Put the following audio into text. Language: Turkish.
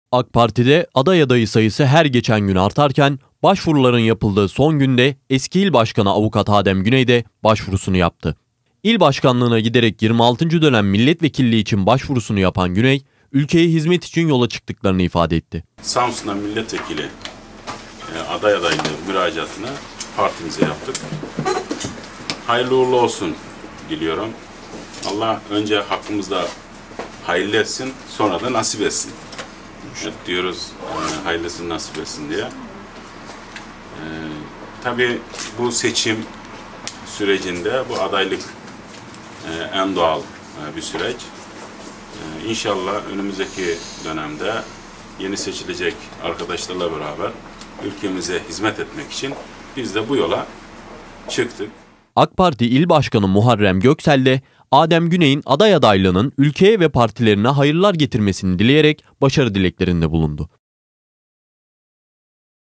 AK Parti'de aday adayı sayısı her geçen gün artarken başvuruların yapıldığı son günde eski il başkanı avukat Adem Güney de başvurusunu yaptı. İl başkanlığına giderek 26. dönem milletvekilliği için başvurusunu yapan Güney, ülkeye hizmet için yola çıktıklarını ifade etti. Samsun'dan milletvekili aday adaylığı müracaatını partimize yaptık. Hayırlı uğurlu olsun diliyorum. Allah önce hakkımızda hayırlı etsin, sonra da nasip etsin. Diyoruz hayırlısını nasip etsin diye. Tabii bu seçim sürecinde bu adaylık en doğal bir süreç. İnşallah önümüzdeki dönemde yeni seçilecek arkadaşlarla beraber ülkemize hizmet etmek için biz de bu yola çıktık. AK Parti İl Başkanı Muharrem Göksel de Adem Güney'in aday adaylığının ülkeye ve partilerine hayırlar getirmesini dileyerek başarı dileklerinde bulundu.